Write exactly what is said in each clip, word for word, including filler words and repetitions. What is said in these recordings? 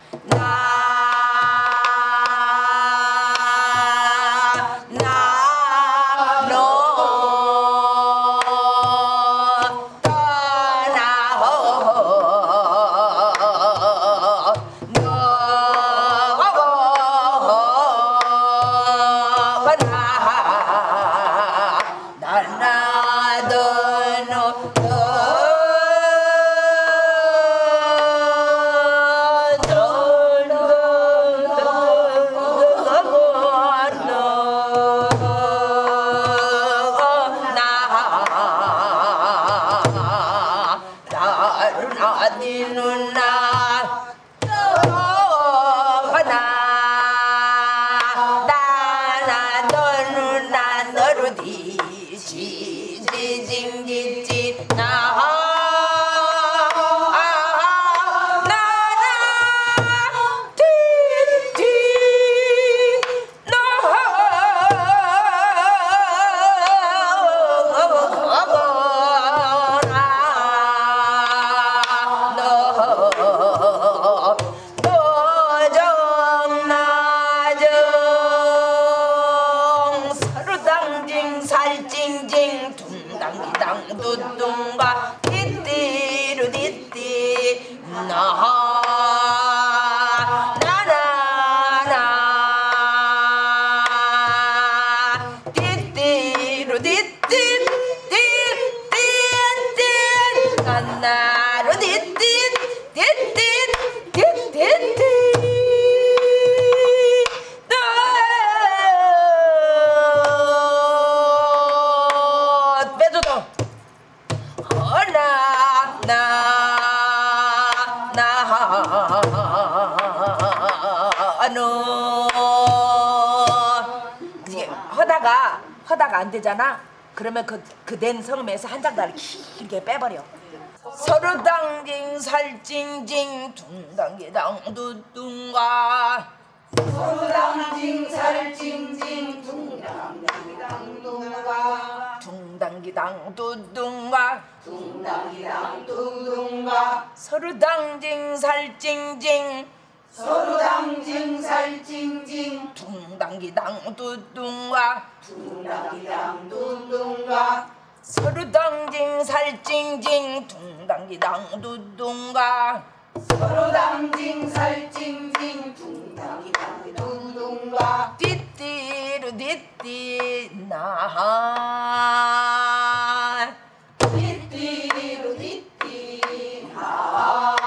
허다가 안 되잖아. 그러면 그 그 된 성음에서 한 장단을 길게 빼버려. 서로 당징 살징징 둥당기당 두둥가 서로 당징 살징징 둥당기당 두둥가 둥당기당 두둥가 둥당기당 두둥가 서로 당징 살징징 서로 당징 살징징 둥당기당 두둥가 둥당기당 두둥가 서로 당징 살징징 둥당기당 두둥가 서로 당징 살징징 둥당기당 두둥가 띠띠루 띠띠 나 띠띠루 띠띠 나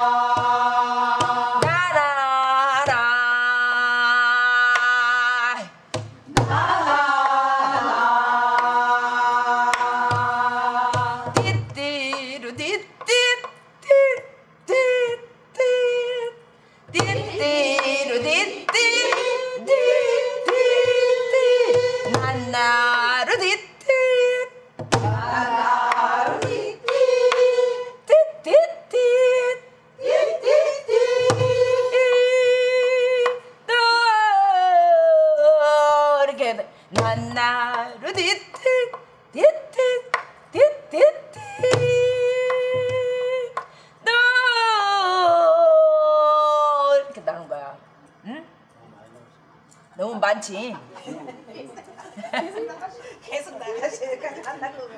너무 많지? 계속 나가시니까 안 나가고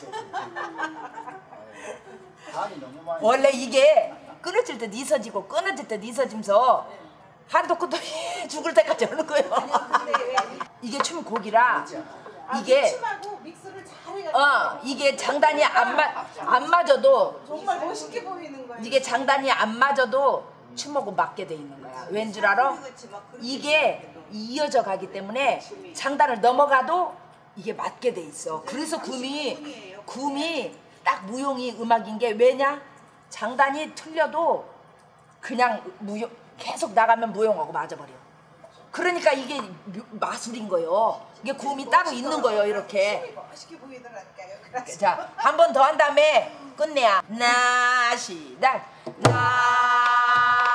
원래 이게 끊어질 때 있어지고 끊어질 때 있어지면서 한도 끝도 죽을 때까지 하는 거예요. 이게 춤 곡이라 이게 춤하고 믹스를 잘해가지고 어 이게 장단이 안, 마, 안 맞아도 정말 멋있게 보이는 거야. 이게 장단이 안 맞아도 춤하고 맞게 돼 있는 거야. 왠 줄 알아? 이게 이어져 가기 때문에 장단을 넘어가도 이게 맞게 돼 있어. 그래서 구미 구미 딱 무용이 음악인 게 왜냐? 장단이 틀려도 그냥 무용 계속 나가면 무용하고 맞아버려. 그러니까 이게 마술인 거예요. 이게 구음이 따로 있는 거예요. 이렇게. 멋있게 보이더라니까요. 자, 한 번 더 한 다음에 끝내야. 나 시작. 나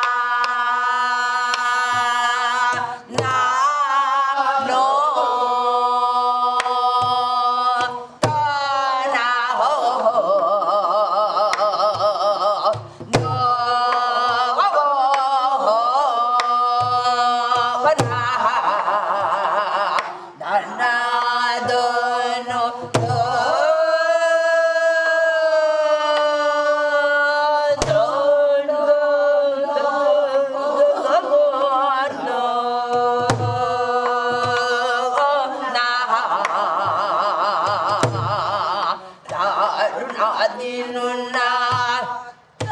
네 누나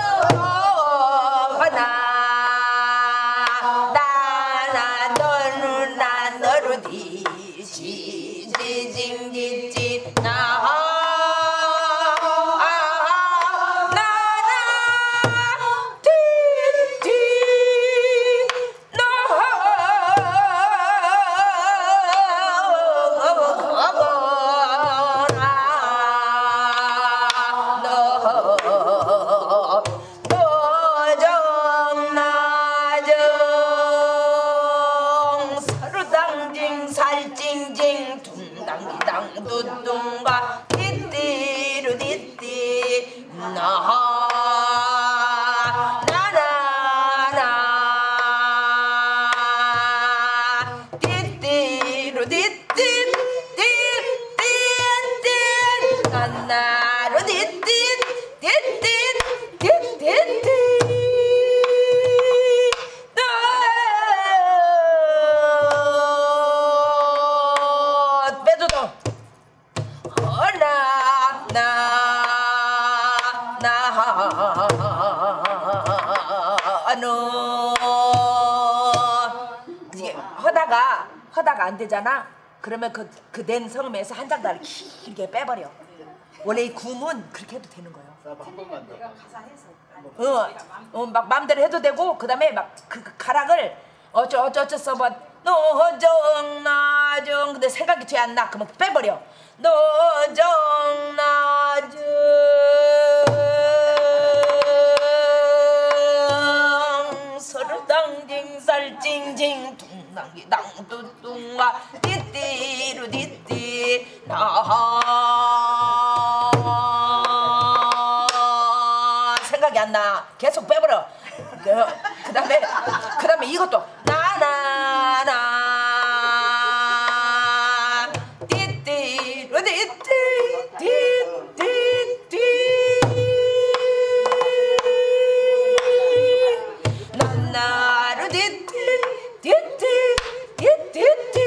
너나 나나 너 누나 너로 디지지징지지 나 둥둥가 띠띠루 띠띠 나 나나나 띠띠루 띠띠 띠띠띠띠 나나루 띠띠 띠띠띠띠띠 이게 허다가 허다가 안 되잖아. 그러면 그 그 낸 성음에서 한 장다리 길게 빼버려. 원래 이 구음은 그렇게 해도 되는 거예요. 한 번만 더. 어, 어, 막 마음대로 해도 되고 그다음에 막 그 그 가락을 어쩌 어쩌 어쩌 써봐. 노정 나정 근데 생각이 뒤에 안 나. 그러면 빼버려. 노정 나정 서르당징살징징 둥당기당 뚜뚱아 띠띠루 띠띠 나 생각이 안 나. 계속 빼버려. 그 다음에 그 다음에 이것도 나나나 띠띠루 띠띠 띠띠띠 나나루 띠띠 띠띠 띠띠띠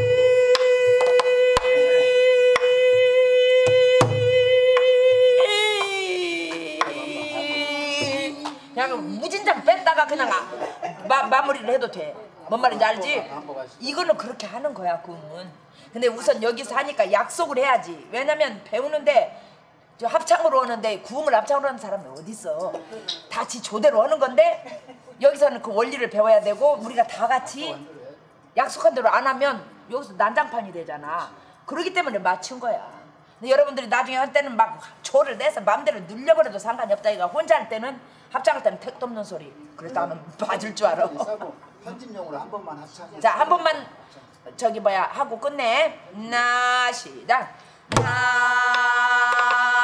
그냥 무진장 뺐다가 그냥 마, 마무리를 해도 돼. 뭔 말인지 알지? 이거는 그렇게 하는 거야 구음은. 근데 우선 여기서 하니까 약속을 해야지. 왜냐면 배우는데 저 합창으로 하는데 구음을 합창으로 하는 사람이 어딨어. 다 지 조대로 하는 건데 여기서는 그 원리를 배워야 되고 우리가 다 같이 약속한 대로 안 하면 여기서 난장판이 되잖아. 그러기 때문에 맞춘 거야. 근데 여러분들이 나중에 할 때는 막 조를 내서 마음대로 늘려버려도 상관이 없다. 이거 혼자 할 때는 합창할 때는 택도 없는 소리. 그래서 나는 맞을 줄 알아. 편집용으로 한 번만 합창. 자, 한 번만 저기 뭐야 하고 끝내. 나 시작. 나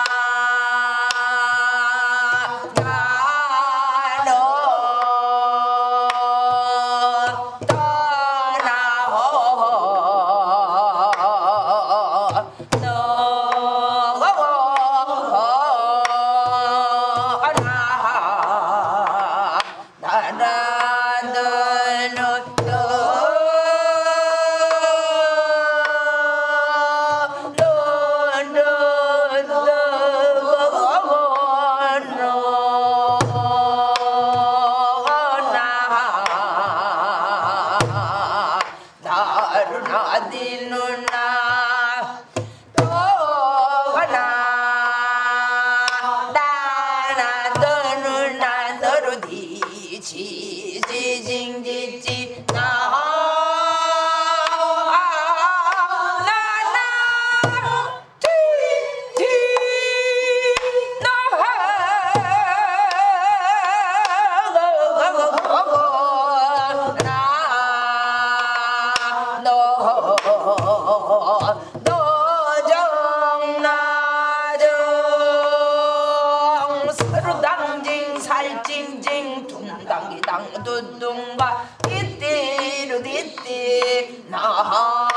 지지징지지 살징징 둥당기당 두둥가 띠띠루 띠띠 나